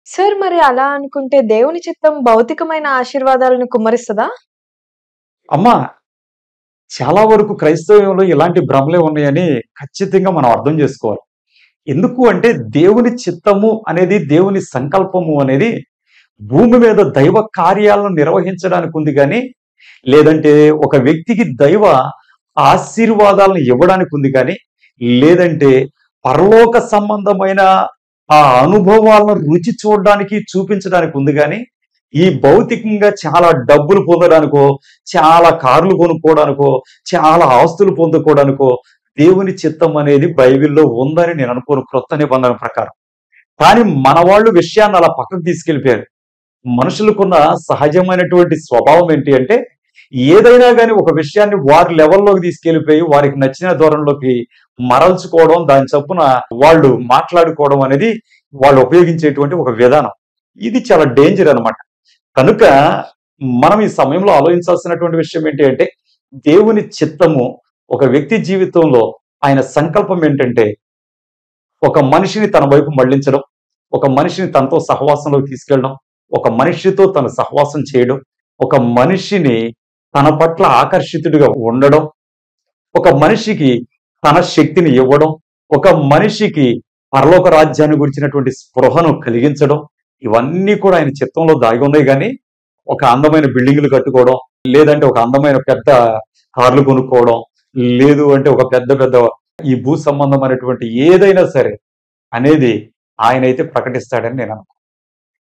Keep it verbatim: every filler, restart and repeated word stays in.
Sir మరి అలా అనుకుంటే దేవుని చిత్తం భౌతికమైన ఆశీర్వాదాలను కుమ్మరిస్తదా? అమ్మా! చాలా వరకు క్రైస్తవ్యంలో ఇలాంటి భ్రమలే ఉన్నాయని ఖచ్చితంగా మనం అర్థం జేసుకోవాలి. ఎందుకు అంటే దేవుని చిత్తము అనేది, దేవుని సంకల్పము అనేది భూమి మీద దైవ కార్యాలను నిర్వహించడానికి ఉంది గానీ, లేదంటే ఒక వ్యక్తికి దైవ ఆశీర్వాదాలను ఇవ్వడానికి ఉంది కానీ, లేదంటే పరలోక సంబంధమైన ఆ అనుభవాలను రుచి చూడడానికి, చూపించడానికి ఉంది గానీ, ఈ భౌతికంగా చాలా డబ్బులు పొందడానికో, చాలా కార్లు కొనుక్కోవడానికో, చాలా ఆస్తులు పొందుకోవడానికో దేవుని చిత్తం అనేది బైబిల్‌లో ఉందని నేను అనుకోను క్రొత్త నిబంధన ప్రకారం. కానీ మన వాళ్ళు విషయాన్ని అలా పక్కకు తీసుకెళ్ళిపోయారు. మనుషులకున్న సహజమైనటువంటి స్వభావం ఏంటి అంటే, ఏదైనా గాని ఒక విషయాన్ని వారి లెవెల్‌లోకి తీసుకెళ్ళిపోయి, వారికి నచ్చిన ధోరణిలోకి మరల్చుకోవడం, దాని చప్పున వాళ్ళు మాట్లాడుకోవడం అనేది వాళ్ళు ఉపయోగించేటువంటి ఒక విధానం. ఇది చాలా డేంజర్ అన్నమాట. కనుక మనం ఈ సమయంలో ఆలోచించాల్సినటువంటి విషయం ఏంటి అంటే, దేవుని చిత్తము ఒక వ్యక్తి జీవితంలో ఆయన సంకల్పం ఏంటంటే, ఒక మనిషిని తన వైపు మళ్లించడం, ఒక మనిషిని తనతో సహవాసంలోకి తీసుకెళ్ళడం, ఒక మనిషితో తన సహవాసం చేయడం, ఒక మనిషిని తన పట్ల ఆకర్షితుడిగా ఉండడం, ఒక మనిషికి తన శక్తిని ఇవ్వడం, ఒక మనిషికి పరలోక రాజ్యాన్ని గురించినటువంటి స్పృహను కలిగించడం, ఇవన్నీ కూడా ఆయన చిత్తంలో దాగి ఉన్నాయి గానీ, ఒక అందమైన బిల్డింగులు కట్టుకోవడం, లేదంటే ఒక అందమైన పెద్ద కార్లు కొనుక్కోవడం, లేదు అంటే ఒక పెద్ద పెద్ద ఈ భూ సంబంధమైనటువంటి ఏదైనా సరే అనేది ఆయనైతే ప్రకటిస్తాడని నేను అనుకుంటున్నాను.